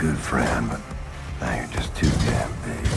good friend, but now you're just too damn big.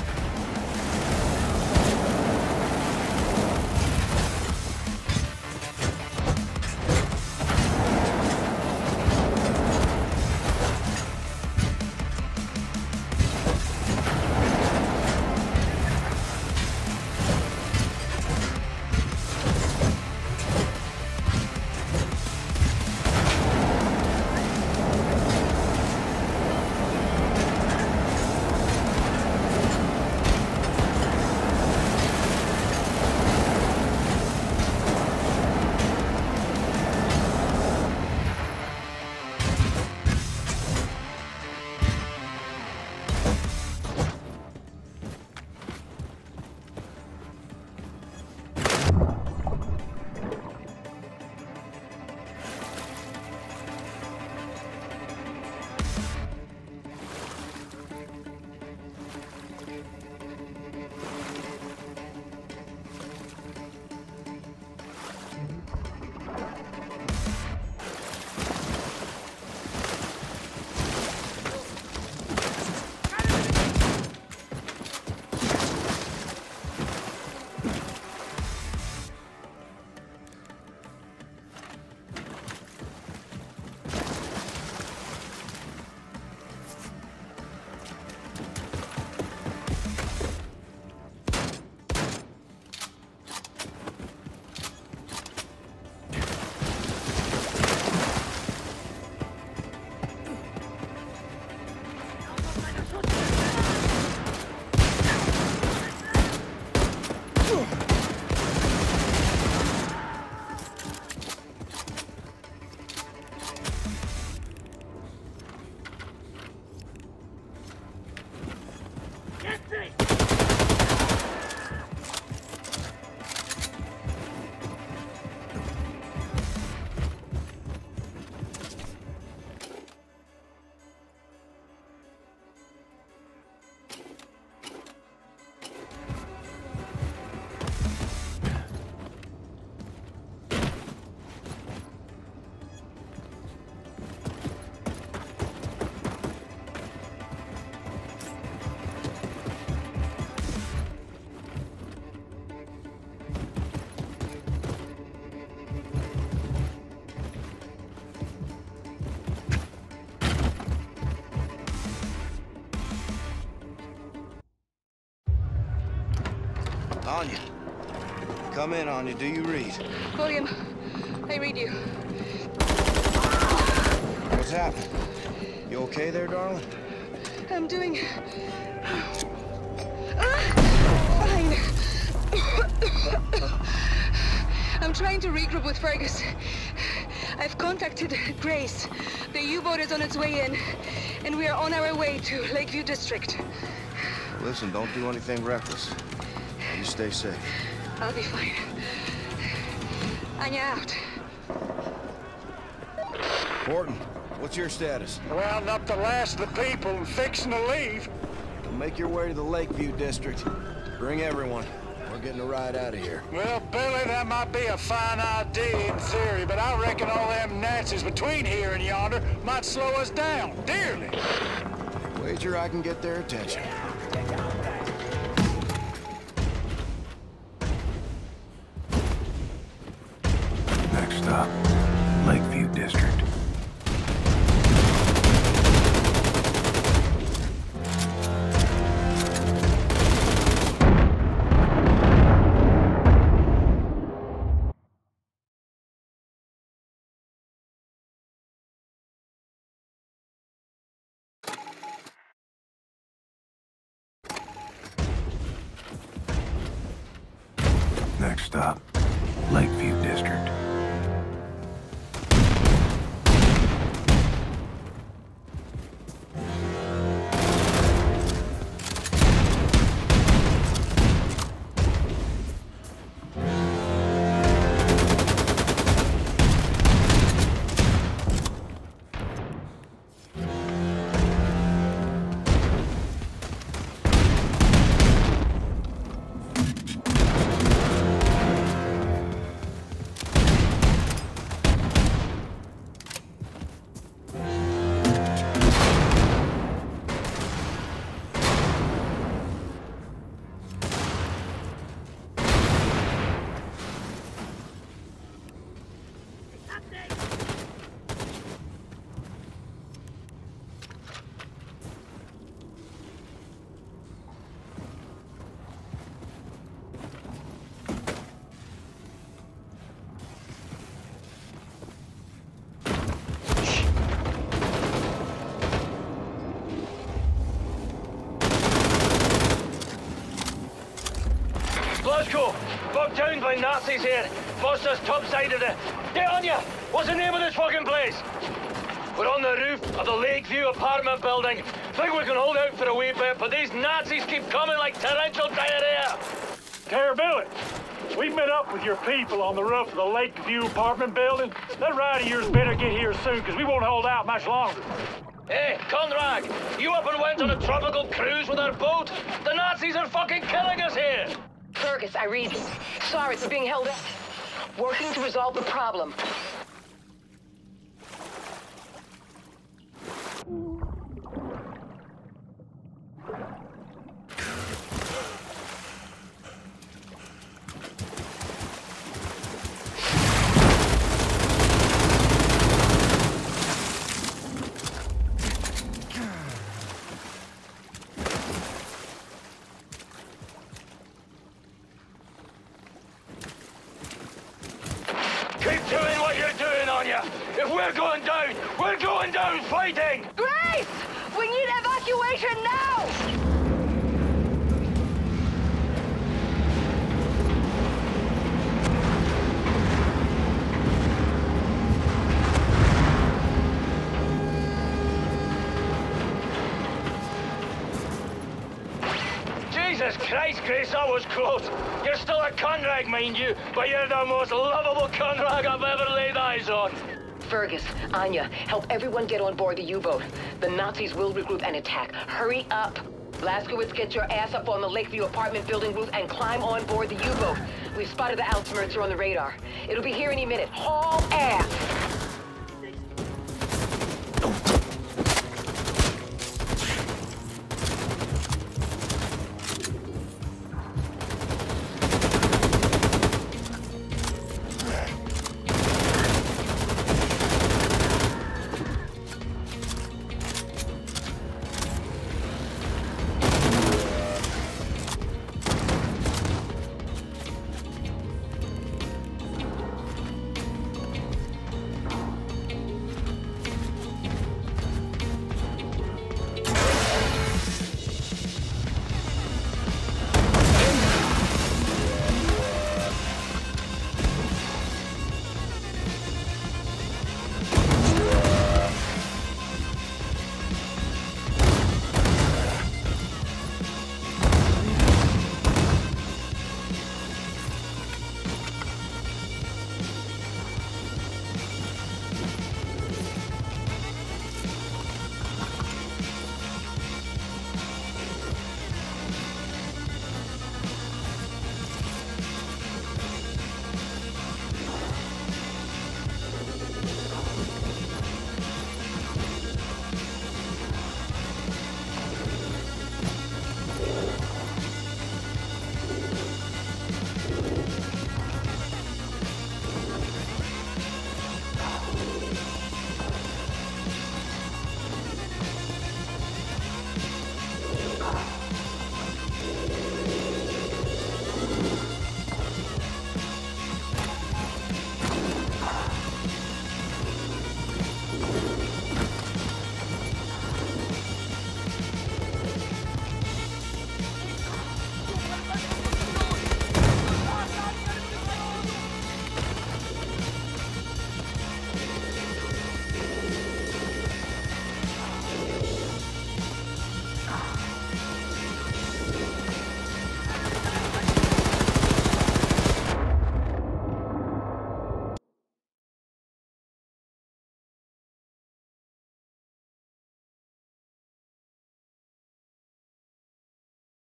Anya. Come in, Anya. Do you read? William, I read you. What's happening? You okay there, darling? I'm doing... fine. I'm trying to regroup with Fergus. I've contacted Grace. The U-boat is on its way in, and we are on our way to Lakeview District. Listen, don't do anything reckless. You stay safe. I'll be fine. Anya out. Horton, what's your status? Rounding up the last of the people and fixing to leave. Then make your way to the Lakeview District. Bring everyone. We're getting a ride out of here. Well, Billy, that might be a fine idea in theory, but I reckon all them Nazis between here and yonder might slow us down, dearly. Wager I can get their attention. Next stop, Lakeview District. Next stop, Lakeview District. Roscoe! Bugged down by Nazis here. Foster's topside of the... Get on ya! What's the name of this fucking place? We're on the roof of the Lakeview apartment building. Think we can hold out for a wee bit, but these Nazis keep coming like torrential diarrhea. Terrability. We've met up with your people on the roof of the Lakeview apartment building. That ride of yours better get here soon, because we won't hold out much longer. Hey, Conrad, you up and went on a tropical cruise with our boat? The Nazis are fucking killing us here! Fergus, I read. Sorry, it's being held up. Working to resolve the problem. Keep doing what you're doing, Anya! If we're going down fighting! Grace! We need evacuation now! Jesus Christ, Grace, that was close. You're still a Conrad, mind you, but you're the most lovable Conrad I've ever laid eyes on. Fergus, Anya, help everyone get on board the U-boat. The Nazis will regroup and attack. Hurry up! Blazkowicz, get your ass up on the Lakeview apartment building roof and climb on board the U-boat. We've spotted the Ausmerzer on the radar. It'll be here any minute. Haul ass!